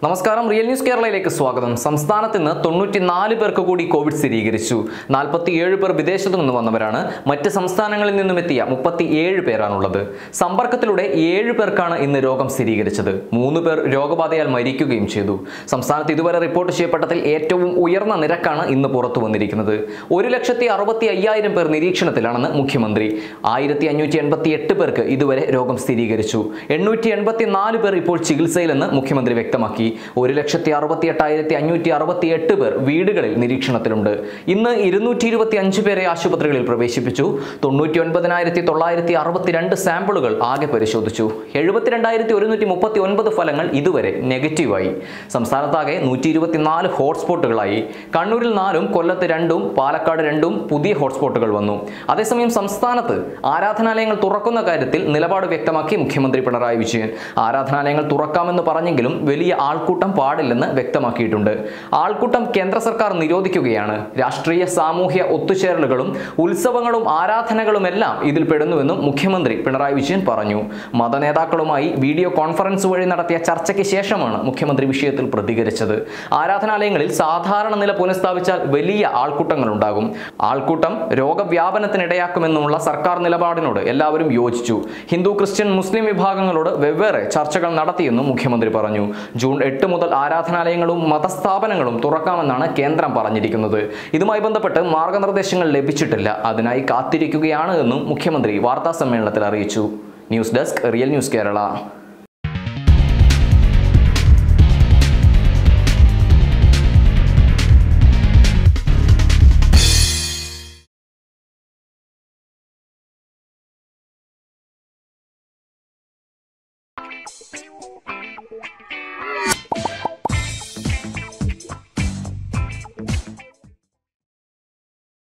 നമസ്കാരം, real news കേരളയിലേക്ക് സ്വാഗതം. സംസ്ഥാനത്ത് ഇന്ന് 94 പേർക്ക് കൂടി കോവിഡ് സ്ഥിരീകരിച്ചു. 47 പേർ വിദേശത്തു നിന്ന് വന്നവരാണ്. മറ്റ് സംസ്ഥാനങ്ങളിൽ നിന്നും എത്തിയ 37 പേരാണുള്ളത്. സമ്പർക്കത്തിലൂടെ 7 പേർക്കാണ് ഇന്ന് രോഗം സ്ഥിരീകരിച്ചത്. 3 പേർ രോഗബാധയാൽ മരിക്കുകയും ചെയ്തു. സംസ്ഥാനത്ത് ഇതുവരെ റിപ്പോർട്ട് ചെയ്യപ്പെട്ടതിൽ ഏറ്റവും ഉയർന്ന നിരക്കാണ് ഇന്ന് പുറത്തു വന്നിരിക്കുന്നത്. 1,65,000 പേർ നിരീക്ഷണത്തിലാണെന്ന് മുഖ്യമന്ത്രി. 1588 പേർക്ക് ഇതുവരെ രോഗം സ്ഥിരീകരിച്ചു. 884 പേർ ഇപ്പോൾ ചികിത്സയിലെന്ന് മുഖ്യമന്ത്രി വ്യക്തമാക്കി. 1,68,568 പേർ വീടുകളിൽ നിരീക്ഷണത്തിലുണ്ട്. ഇന്ന് 225 പേരെ ആശുപത്രികളിൽ പ്രവേശിപ്പിച്ചു. 99,962 സാമ്പിളുകൾ ആകെ പരിശോധിച്ചു. 72,139 ഫലങ്ങൾ ഇതുവരെ നെഗറ്റീവായി. സംസ്ഥാനത്താകെ 124 ഹോട്ട്സ്പോട്ടുകളായി. കണ്ണൂരിൽ 4ഉം കൊല്ലത്ത് 2ഉം പാലക്കാട് 2ഉം പുതിയ ഹോട്ട്സ്പോട്ടുകൾ വന്നു. അതേസമയം സംസ്ഥാനത്ത് ആരാധനാലയങ്ങൾ തുറക്കുന്ന കാര്യത്തിൽ നിലപാട് വ്യക്തമാക്കി മുഖ്യമന്ത്രി പിണറായി വിജയൻ. ആരാധനാലയങ്ങൾ തുറക്കാമെന്ന് പറഞ്ഞെങ്കിലും വലിയ ആൾക്കൂട്ടം പാടില്ലെന്ന് വ്യക്തമാക്കിയിട്ടുണ്ട്. ആൾക്കൂട്ടം കേന്ദ്ര സർക്കാർ നിരോധിക്കുകയാണ്. രാഷ്ട്രീയ സാമൂഹ്യ ഒത്തുചേരലുകളും ഉത്സവങ്ങളും ആരാധനകളുമെല്ലാം ഇതിൽ പെടുന്നുവെന്നും മുഖ്യമന്ത്രി പിണറായി വിജയൻ പറഞ്ഞു. മതനേതാക്കളുമായി വീഡിയോ കോൺഫറൻസ് വഴി നടത്തിയ ചർച്ചയ്ക്ക് ശേഷമാണ് മുഖ്യമന്ത്രി വിഷയത്തിൽ പ്രതികരിച്ചത്. ആരാധനാലയങ്ങളിൽ സാധാരണ നില പുനഃസ്ഥാപിച്ചാൽ വലിയ ആൾക്കൂട്ടങ്ങൾ ഉണ്ടാകും. ആൾക്കൂട്ടം രോഗവ്യാപനത്തിനിടയാക്കുമെന്നുമുള്ള സർക്കാർ നിലപാടിനോട് എല്ലാവരും യോജിച്ചു. ഹിന്ദു, ക്രിസ്ത്യൻ, മുസ്ലിം വിഭാഗങ്ങളോട് വെവ്വേറെ ചർച്ചകൾ നടത്തിയെന്നും മുഖ്യമന്ത്രി പറഞ്ഞു. ജൂൺ 8 മുതൽ ആരാധനാലയങ്ങളും മതസ്ഥാപനങ്ങളും തുറക്കാമെന്നാണ് കേന്ദ്രം പറഞ്ഞിരിക്കുന്നത്. ഇതുമായി ബന്ധപ്പെട്ട് മാർഗനിർദ്ദേശങ്ങൾ ലഭിച്ചിട്ടില്ല. അതിനായി കാത്തിരിക്കുകയാണ് എന്നും മുഖ്യമന്ത്രി വാർത്താ സമ്മേളനത്തിൽ അറിയിച്ചു. News desk, real news Kerala.